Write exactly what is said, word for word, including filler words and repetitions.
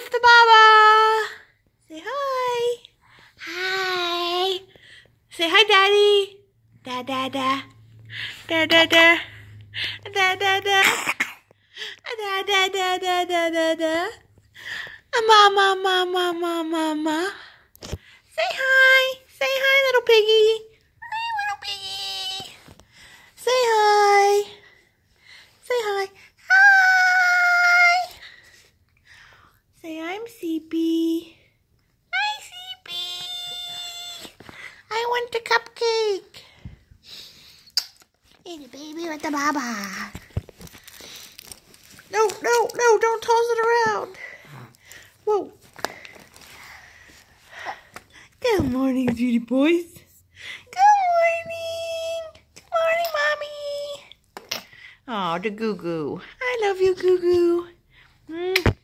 with the Baba. Say hi. Hi. Say hi, Daddy. Da da da. Da da da. Da da da. Da da da da da da da. Mama, mama, mama, mama. Say hi. Say hi, little piggy. Hi, little piggy. Say hi. Say hi. Hi. Say I'm Sleepy. Hi, Sleepy. I want the cupcake. Hey, the baby with the Baba. No, no, no, don't toss it around. Whoa. Good morning, beauty boys. Good morning. Good morning, Mommy. Oh, the goo-goo. I love you, goo-goo. Mm.